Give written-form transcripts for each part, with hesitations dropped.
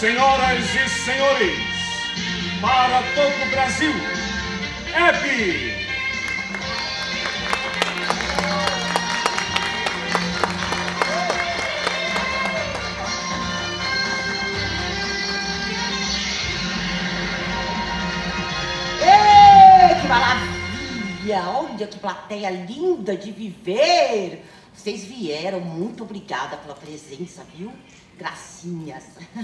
Senhoras e senhores, para todo o Brasil, Hebe! Que maravilha! Olha que plateia linda de viver! Vocês vieram, muito obrigada pela presença, viu? Gracinhas.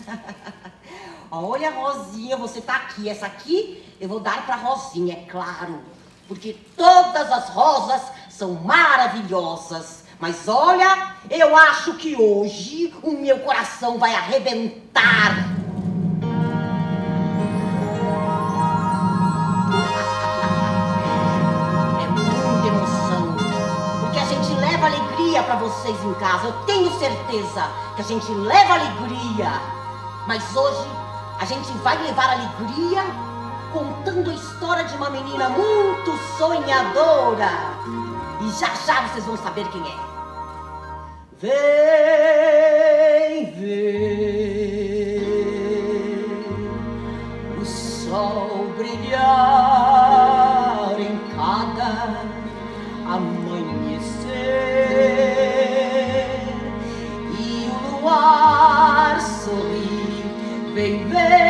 Olha, Rosinha, você tá aqui. Essa aqui eu vou dar pra Rosinha, é claro. Porque todas as rosas são maravilhosas. Mas olha, eu acho que hoje o meu coração vai arrebentar. Alegria para vocês em casa, eu tenho certeza que a gente leva alegria, mas hoje a gente vai levar alegria contando a história de uma menina muito sonhadora, e já já vocês vão saber quem é. Vem ver o sol brilhar em cada e o luar sorrir, vem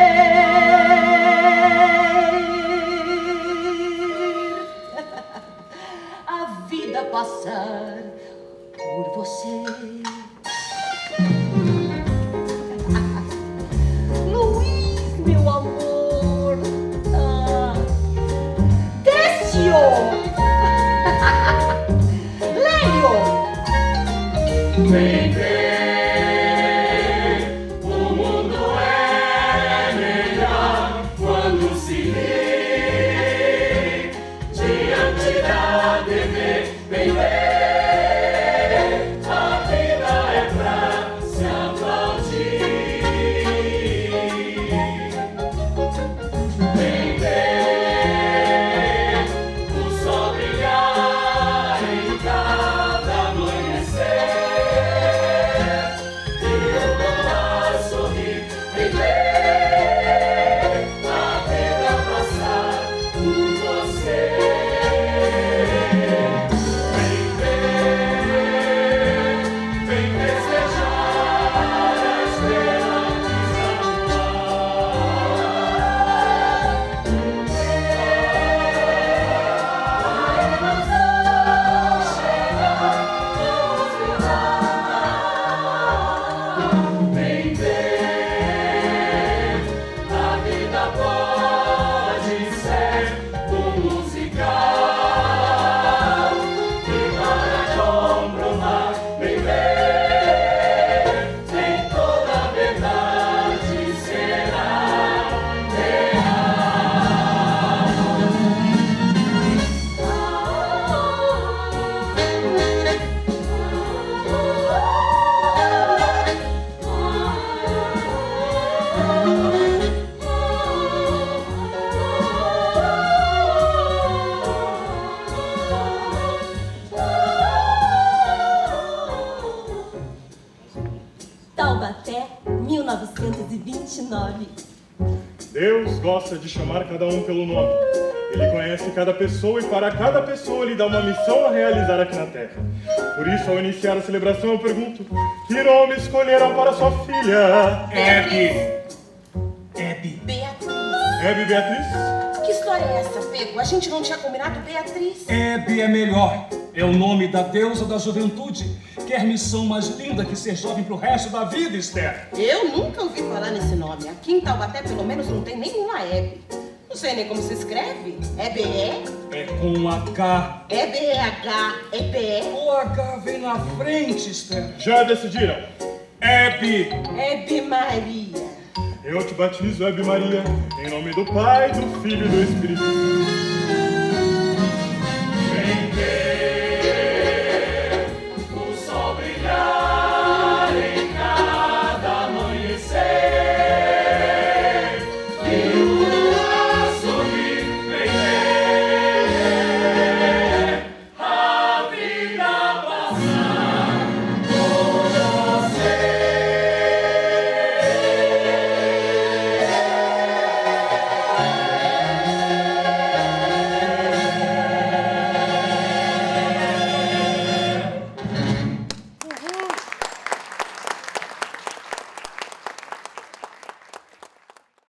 ver a vida passar por você. Luiz, meu amor, Décio! Vem ver, o mundo é melhor quando se ri diante da TV. Vem ver, a vida é pra se aplaudir. Vem ver, o sol brilhar em cada amanhecer. Taubaté, 1929. Deus gosta de chamar cada um pelo nome. Ele conhece cada pessoa e para cada pessoa lhe dá uma missão a realizar aqui na Terra. Por isso, ao iniciar a celebração, eu pergunto: que nome escolheram para sua filha? Hebe. Beatriz. Hebe Beatriz? Que história é essa, Pego? A gente não tinha combinado Beatriz? Hebe é melhor. É o nome da deusa da juventude. Quer missão mais linda que ser jovem pro resto da vida, Esther? Eu nunca ouvi falar nesse nome. Aqui em Taubaté, pelo menos, não tem nenhuma Hebe. Não sei nem como se escreve. Hebe? É com H. H, Hebe. O H vem na frente, Esther. Já decidiram? Hebe. Hebe Maria. Eu te batizo, Hebe Maria, em nome do Pai, do Filho e do Espírito Santo.